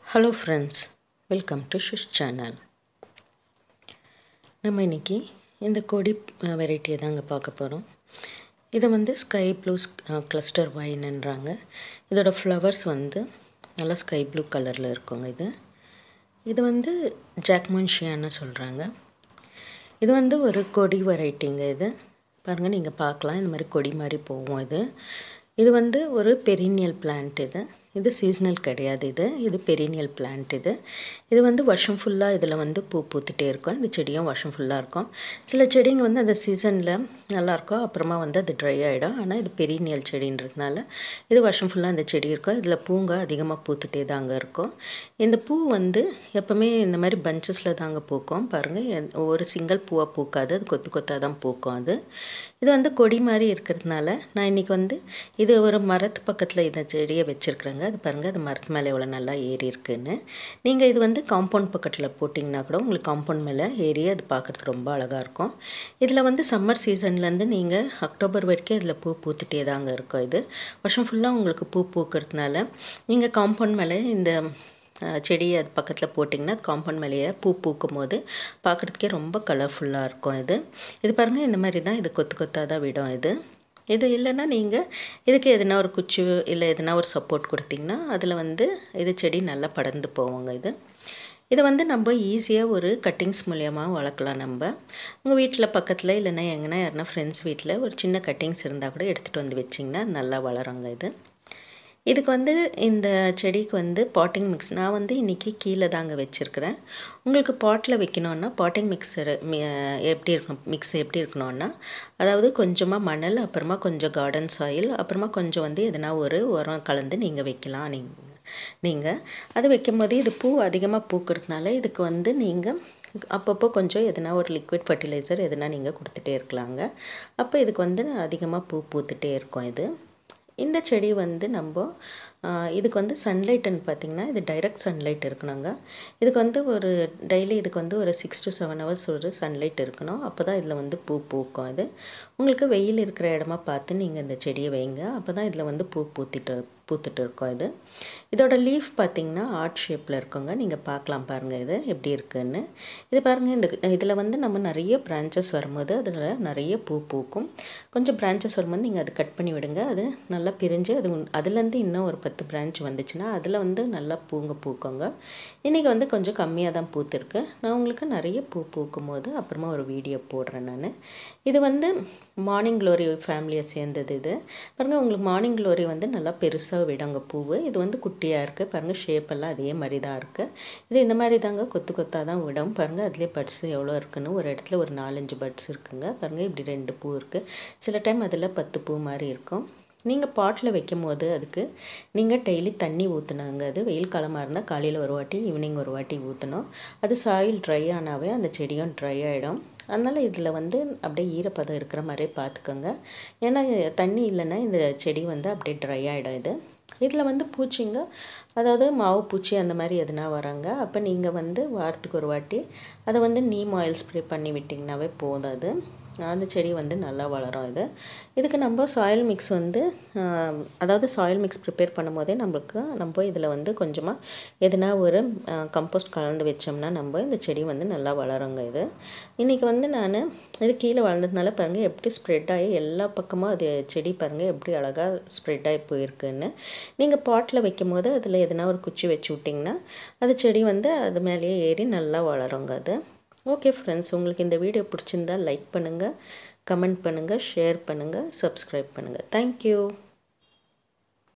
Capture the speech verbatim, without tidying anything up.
Hello friends, welcome to Shish channel. நம்ம இன்னைக்கு இந்த கொடி வெரைட்டியை தாங்க பார்க்க போகிறோம். இது வந்து ஸ்கை ப்ளூ கிளஸ்டர் வைன்ன்றாங்க. இதோட ஃப்ளவர்ஸ் வந்து நல்லா ஸ்கை ப்ளூ கலரில் இருக்குங்க. இது இது வந்து ஜாக்மன்ஷியான்னு சொல்கிறாங்க. இது வந்து ஒரு கொடி வெரைட்டிங்க. இது பாருங்கள், நீங்கள் பார்க்கலாம், இந்த மாதிரி கொடி மாதிரி போகும். இது இது வந்து ஒரு பெரினியல் பிளான்ட். இது இது சீசனல் கிடையாது. இது இது பெரினியல் பிளான்ட். இது இது வந்து வருஷம் ஃபுல்லாக இதில் வந்து பூ பூத்துட்டே இருக்கும். இந்த செடியும் வருஷம் ஃபுல்லாக இருக்கும். சில செடிங்க வந்து அந்த சீசனில் நல்லாயிருக்கும், அப்புறமா வந்து அது ட்ரை ஆகிடும். ஆனால் இது பெரினியல் செடின்றதுனால இது வருஷம் ஃபுல்லாக இந்த செடி இருக்கும். இதில் பூங்க அதிகமாக பூத்துட்டே தாங்க இருக்கும். இந்த பூ வந்து எப்போவுமே இந்த மாதிரி பஞ்சஸில் தாங்க பூக்கும். பாருங்கள், ஒரு சிங்கிள் பூவாக பூக்காது, அது கொத்து கொத்தாக தான் பூக்கும். அது இது வந்து கொடி மாதிரி இருக்கிறதுனால நான் இன்றைக்கி வந்து இது ஒரு மரத்து பக்கத்தில் இந்த செடியை வச்சுருக்குறேங்க. அது பாருங்கள், அது மரத்து மேலே எவ்வளோ நல்லா ஏறி இருக்குன்னு. நீங்கள் இது வந்து காம்பவுண்ட் பக்கத்தில் போட்டிங்கன்னா கூட உங்களுக்கு காம்பவுண்ட் மேலே ஏறி அது பார்க்குறதுக்கு ரொம்ப அழகாக இருக்கும். இதில் வந்து சம்மர் சீசன்லேருந்து நீங்கள் அக்டோபர் வரைக்கும் இதில் பூ பூத்துட்டே தாங்க இருக்கும். இது வருஷம் ஃபுல்லாக உங்களுக்கு பூ பூக்கிறதுனால நீங்கள் காம்பவுண்ட் மேலே இந்த செடி அது பக்கத்தில் போட்டிங்கன்னா காம்பவுண்ட் மேலேயே பூ பூக்கும் போது பார்க்குறதுக்கே ரொம்ப கலர்ஃபுல்லாக இருக்கும். இது இது பாருங்கள், இந்த மாதிரி தான் இது கொத்து கொத்தாக தான் விடும். இது இது இல்லைன்னா நீங்கள் இதுக்கு எதுனா ஒரு குச்சி இல்லை எதுனா ஒரு சப்போர்ட் கொடுத்திங்கன்னா அதில் வந்து இது செடி நல்லா படர்ந்து போவோங்க. இது இதை வந்து நம்ம ஈஸியாக ஒரு கட்டிங்ஸ் மூலியமாக வளர்க்கலாம். நம்ம உங்கள் வீட்டில் பக்கத்தில் இல்லைன்னா எங்கன்னா யாருன்னா ஃப்ரெண்ட்ஸ் வீட்டில் ஒரு சின்ன கட்டிங்ஸ் இருந்தால் கூட எடுத்துகிட்டு வந்து வச்சிங்கன்னா நல்லா வளருங்க. இது இதுக்கு வந்து இந்த செடிக்கு வந்து பாட்டிங் மிக்ஸ் நான் வந்து இன்றைக்கி கீழே தாங்க வச்சுருக்கிறேன். உங்களுக்கு பாட்டில் வைக்கணுன்னா பாட்டிங் மிக்சர் எப்படி இருக்கணும், மிக்ஸ் எப்படி இருக்கணும்னா, அதாவது கொஞ்சமாக மணல், அப்புறமா கொஞ்சம் கார்டன் சாயில், அப்புறமா கொஞ்சம் வந்து எதனா ஒரு உரம் கலந்து நீங்கள் வைக்கலாம். நீங்கள் நீங்கள் அது வைக்கும் போது இது பூ அதிகமாக பூக்கிறதுனால இதுக்கு வந்து நீங்கள் அப்பப்போ கொஞ்சம் எதனா ஒரு லிக்விட் ஃபர்டிலைசர் எதனா நீங்கள் கொடுத்துட்டே இருக்கலாங்க. அப்போ இதுக்கு வந்து அதிகமாக பூ பூத்துட்டே இருக்கும். இது இந்த செடி வந்து நம்ம இதுக்கு வந்து சன்லைட்டுன்னு பார்த்திங்கன்னா இது டைரக்ட் சன்லைட் இருக்கணுங்க. இதுக்கு வந்து ஒரு டெய்லி இதுக்கு வந்து ஒரு சிக்ஸ் டு செவன் ஹவர்ஸ் ஒரு சன்லைட் இருக்கணும். அப்போ தான் இதில் வந்து பூ பூக்கும். இது உங்களுக்கு வெயில் இருக்கிற இடமா பார்த்து நீங்கள் இந்த செடியை வைங்க. அப்போ தான் இதில் வந்து பூ பூத்திட்டு பூத்துட்டு இருக்கும். இது இதோட லீஃப் பார்த்திங்கன்னா ஆர்ட் ஷேப்பில் இருக்குங்க. நீங்கள் பார்க்கலாம் பாருங்கள் இது எப்படி இருக்குன்னு. இது பாருங்கள், இந்த இதில் வந்து நம்ம நிறைய பிரான்ச்சஸ் வரும்போது அதில் நிறைய பூ பூக்கும். கொஞ்சம் பிரான்ச்சஸ் வரும்போது நீங்கள் அது கட் பண்ணி விடுங்க. அது நல்லா பிரிஞ்சு அது அதுலேருந்து இன்னும் ஒரு பத்து பிரான்ச் வந்துச்சுன்னா அதில் வந்து நல்லா பூங்க பூக்குங்க. இன்றைக்கி வந்து கொஞ்சம் கம்மியாக தான் பூத்துருக்கு. நான் உங்களுக்கு நிறைய பூ பூக்கும் போது அப்புறமா ஒரு வீடியோ போடுறேன் நான். இது வந்து மார்னிங் க்ளோரி ஃபேமிலியை சேர்ந்தது. இது பாருங்கள், உங்களுக்கு மார்னிங் க்ளோரி வந்து நல்லா பெருசாக விடுங்க பூவு. இது வந்து குட்டியாக இருக்குது பாருங்கள், ஷேப்பெல்லாம் அதே மாதிரி தான் இருக்குது. இது இந்த மாதிரி தாங்க கொத்து கொத்தாக தான் விடும். பாருங்கள், அதுலேயே பட்ஸ் எவ்வளோ இருக்குன்னு. ஒரு இடத்துல ஒரு நாலஞ்சு பட்ஸ் இருக்குங்க. பாருங்கள், இப்படி ரெண்டு பூ இருக்குது. சில டைம் அதில் பத்து பூ மாதிரி இருக்கும். நீங்கள் பாட்டில் வைக்கும் போது அதுக்கு நீங்கள் டெய்லி தண்ணி ஊற்றுனாங்க. அது வெயில் காலமாக இருந்தால் காலையில் ஒரு வாட்டி ஈவினிங் ஒரு வாட்டி ஊற்றணும். அது சாயில் ட்ரை ஆனாவே அந்த செடியும் ட்ரை ஆகிடும். அதனால் இதில் வந்து அப்படியே ஈரப்பதம் இருக்கிற மாதிரியே பார்த்துக்கோங்க. ஏன்னா தண்ணி இல்லைன்னா இந்த செடி வந்து அப்படியே ட்ரை ஆகிடும். இது இதில் வந்து பூச்சிங்க, அதாவது மாவு பூச்சி அந்த மாதிரி எதுனா வராங்க. அப்போ நீங்கள் வந்து வாரத்துக்கு ஒரு வாட்டி அதை வந்து நீம் ஆயில் ஸ்ப்ரே பண்ணி விட்டிங்கனாவே போதும். அது அந்த செடி வந்து நல்லா வளரும். இது இதுக்கு நம்ம சாயில் மிக்ஸ் வந்து அதாவது சாயில் மிக்ஸ் ப்ரிப்பேர் பண்ணும் போதே நம்மளுக்கு நம்ம இதில் வந்து கொஞ்சமாக எதுனா ஒரு கம்போஸ்ட் கலந்து வச்சோம்னா நம்ம இந்த செடி வந்து நல்லா வளருங்க. இது இன்றைக்கி வந்து நான் இது கீழே வளர்ந்ததுனால பாருங்கள் எப்படி ஸ்ப்ரெட் ஆகி எல்லா பக்கமும் அது செடி பாருங்கள் எப்படி அழகாக ஸ்ப்ரெட் ஆகி போயிருக்குன்னு. நீங்கள் பாட்டில் வைக்கும் போது அதில் எதுனா ஒரு குச்சி வச்சு விட்டிங்கன்னா அது செடி வந்து அது மேலேயே ஏறி நல்லா வளருங்க. அது ஓகே ஃப்ரெண்ட்ஸ், உங்களுக்கு இந்த வீடியோ பிடிச்சிருந்தால் லைக் பண்ணுங்கள், கமெண்ட் பண்ணுங்கள், ஷேர் பண்ணுங்கள், சப்ஸ்கிரைப் பண்ணுங்கள். தேங்க்யூ.